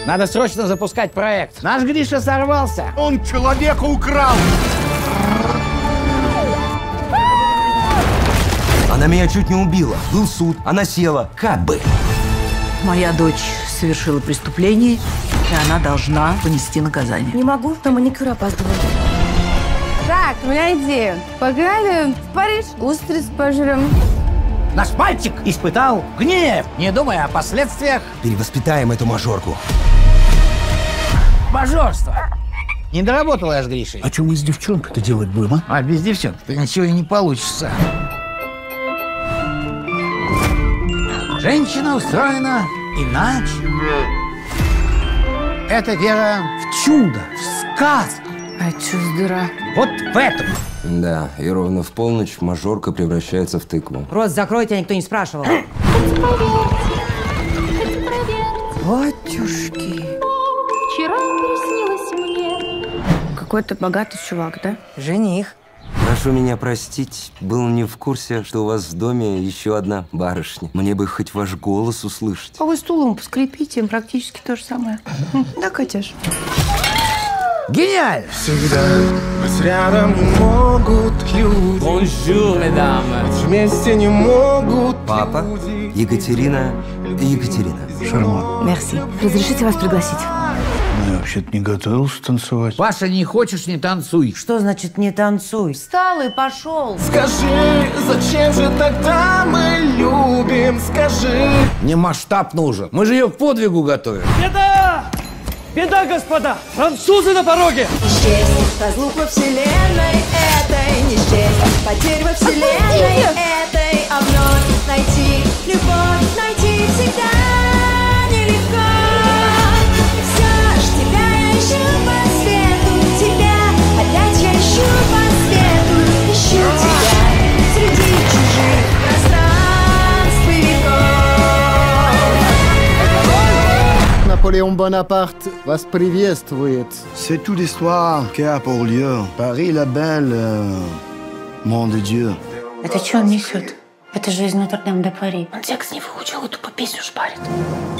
Надо срочно запускать проект. Наш Гриша сорвался. Он человека украл. Она меня чуть не убила. Был суд, она села. Как бы. Моя дочь совершила преступление, и она должна понести наказание. Не могу, на маникюр опаздываю. Так, у меня идея. Погнали в Париж, устриц пожрем. Наш мальчик испытал гнев, не думая о последствиях. Перевоспитаем эту мажорку. Мажорство. Не доработал я с Гришей. А что мы с девчонкой-то делать будем, а? А без девчонки-то ничего и не получится. Женщина устроена иначе. Это вера в чудо, в сказку. А чё с дыра? Вот в этом. Да, и ровно в полночь мажорка превращается в тыкву. Рот закрой, тебя никто не спрашивал. Батюшки. Вчера приснилось мне. Какой-то богатый чувак, да? Жених. Прошу меня простить, был не в курсе, что у вас в доме еще одна барышня. Мне бы хоть ваш голос услышать. А вы стулом поскрипите, практически то же самое. Да, Катяш? Гениально! Всегда быть рядом не могут люди. Бонжур, мадам. Вместе не могут. Папа, Екатерина и Екатерина. Шарман, Мерси. Разрешите вас пригласить? я вообще-то не готовился танцевать. Паша, не хочешь, не танцуй. Что значит не танцуй? Встал и пошел. Скажи, зачем же тогда мы любим? Скажи. Мне масштаб нужен. Мы же ее к подвигу готовим. Беда! Беда, господа! Французы на пороге! Несчастье, разлук во вселенной этой, несчастье, потерь во вселенной этой, а вновь найти любовь, найти всегда нелегко. И все ж тебя я ищу по свету, тебя опять я ищу по свету, ищу тебя среди чужих пространств и веков. Наполеон Бонапарте вас приветствует. C'est toute l'histoire qui a pour lieu. Paris la belle, mon de Dieu. Это что он несет? Это же из Нотр-Дам-де-Пари. Он текст не выучил, и тупо песню шпарит.